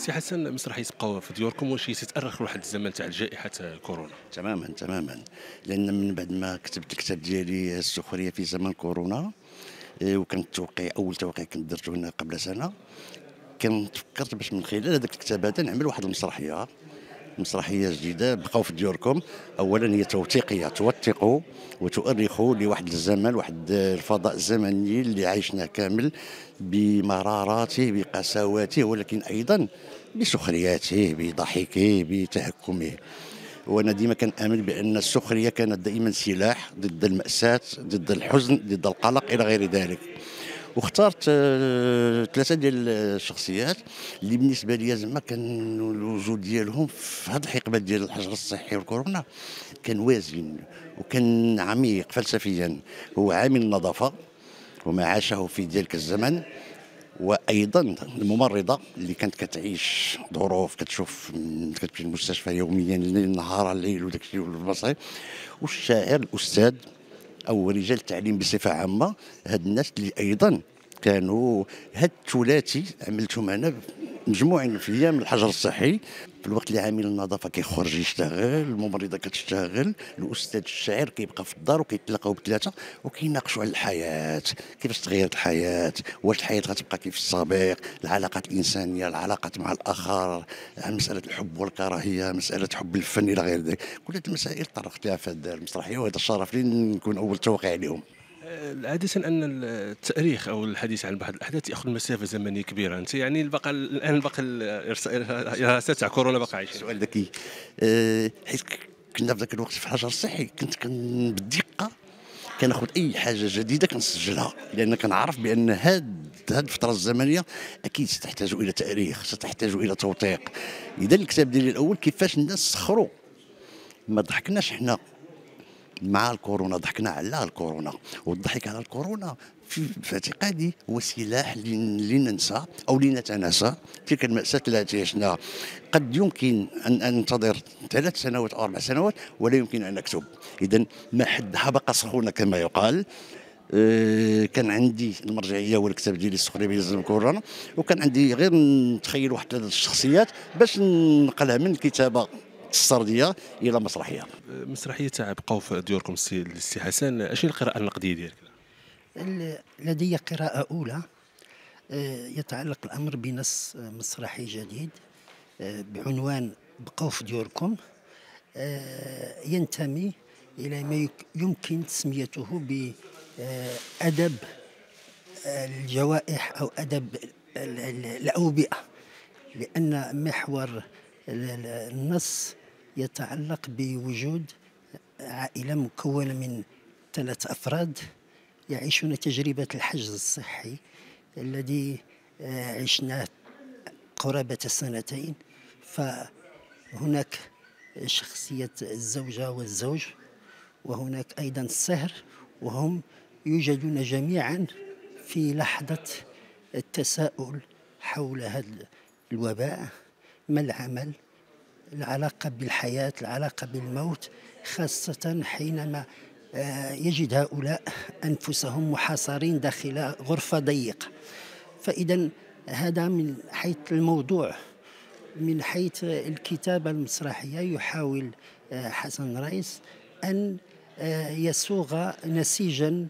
سي حسن، مسرحية بقاو في ديوركم واش هي تتأرخ لواحد الزمن تاع جائحة كورونا؟ تمامًا، تمامًا، لأن من بعد ما كتبت الكتاب ديالي السخرية في زمن كورونا، وكان التوقيع أول توقيع كنت درته هنا قبل سنة، كنت فكرت باش من خلال هذاك الكتاب هذا نعمل واحد المسرحية، مسرحية جديدة بقاو في ديوركم. أولًا هي توثيقية، توثق وتؤرخ لواحد الزمن، واحد الفضاء الزمني اللي عايشناه كامل بمراراته، بقساواته، ولكن أيضًا بسخرياته، بضحكه، بتهكمه. وأنا ديما كنآمن بأن السخرية كانت دائما سلاح ضد المأساة، ضد الحزن، ضد القلق إلى غير ذلك. واخترت ثلاثة ديال الشخصيات اللي بالنسبة ليا زعما كان الوجود ديالهم في هذه الحقبة ديال الحجر الصحي والكورونا كان وازن وكان عميق فلسفيا. هو عامل النظافة وما عاشه في ذلك الزمن، وايضا الممرضه اللي كانت كتعيش ظروف، كتمشي للمستشفى يوميا ليل نهار الليل وداك الشيء والبصير. والشاعر الاستاذ او رجال التعليم بصفه عامه، هاد الناس اللي ايضا كانوا هاد الثلاثي عملتهم انا مجموع في ايام الحجر الصحي. في الوقت اللي عامل النظافه كيخرج يشتغل، الممرضه كتشتغل، الاستاذ الشاعر كيبقى في الدار، وكيتلاقاو بثلاثه وكيناقشوا على الحياه، كيفاش تغيرت الحياه، واش الحياه غتبقى كيف السابق، العلاقات الانسانيه، العلاقات مع الاخر، عن مساله الحب والكراهيه، مساله حب الفن الى غير ذلك. كل هذه المسائل طرقت لها في هذه المسرحيه، وهذا الشرف لي نكون اول توقيع عليهم. عادةً أن التأريخ أو الحديث عن بعض الأحداث يأخذ مسافة زمنية كبيرة، أنت يعني باقي الإرهاصات تاع كورونا باقي عايشين. سؤال ذكي. حيت كنا في ذاك الوقت في الحجر الصحي، كنت بالدقه كناخذ اي حاجه جديده كنسجلها، لان كنعرف بان هاد الفتره الزمنيه اكيد ستحتاج الى تاريخ، ستحتاج الى توثيق. اذا الكتاب ديالي الاول كيفاش الناس سخروا، ما ضحكناش حنا مع الكورونا، ضحكنا على الكورونا. والضحك على الكورونا في اعتقادي هو سلاح لننسى او لنتناسى تلك المأساة التي عشناها. قد يمكن ان انتظر 3 سنوات او 4 سنوات ولا يمكن ان اكتب. اذا ما حدها بقى سخونه كما يقال. كان عندي المرجعيه هو الكتاب ديالي السخريه بيزن كورونا، وكان عندي غير نتخيل واحد 3 الشخصيات باش نقلها من الكتابه السرديه الى مسرحيه. مسرحية تاع بقاو في ديوركم السي حسن، اشنو القراءة النقدية ديالك؟ لدي قراءة أولى. يتعلق الأمر بنص مسرحي جديد بعنوان بقوا في ديوركم. ينتمي إلى ما يمكن تسميته بأدب الجوائح أو أدب الأوبئة، لأن محور النص يتعلق بوجود عائلة مكونة من 3 أفراد يعيشون تجربة الحجز الصحي الذي عشناه قرابة 2 سنين. فهناك شخصية الزوجة والزوج، وهناك أيضا السهر، وهم يوجدون جميعا في لحظة التساؤل حول هذا الوباء. ما العمل؟ العلاقة بالحياة، العلاقة بالموت، خاصة حينما يجد هؤلاء أنفسهم محاصرين داخل غرفة ضيقة. فإذا هذا من حيث الموضوع. من حيث الكتابة المسرحية يحاول حسن رئيس أن يصوغ نسيجا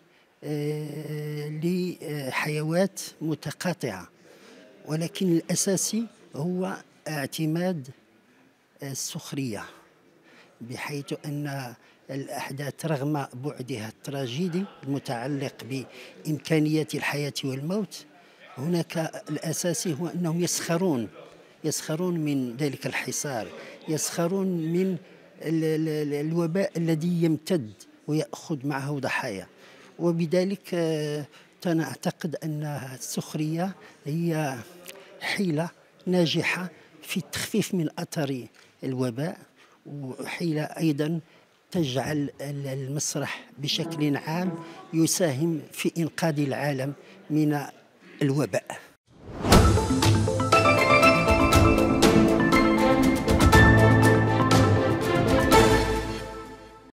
لحيوات متقاطعة، ولكن الأساسي هو اعتماد السخرية، بحيث أن الأحداث رغم بعدها التراجيدي المتعلق بإمكانيات الحياة والموت، هناك الأساسي هو أنهم يسخرون من ذلك الحصار، يسخرون من الوباء الذي يمتد ويأخذ معه ضحايا. وبذلك أنا أعتقد أن السخرية هي حيلة ناجحة في التخفيف من أثر الوباء، وحيلة أيضا تجعل المسرح بشكل عام يساهم في إنقاذ العالم من الوباء.